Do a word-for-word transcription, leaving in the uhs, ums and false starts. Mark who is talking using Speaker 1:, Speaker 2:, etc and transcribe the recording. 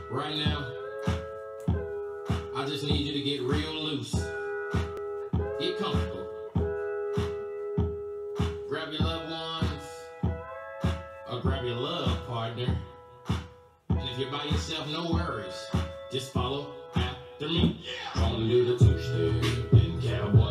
Speaker 1: Right now, I just need you to get real loose. Get comfortable. Grab your loved ones, or grab your love partner. And if you're by yourself, no worries. Just follow after me. Gonna do the two-step and cowboy.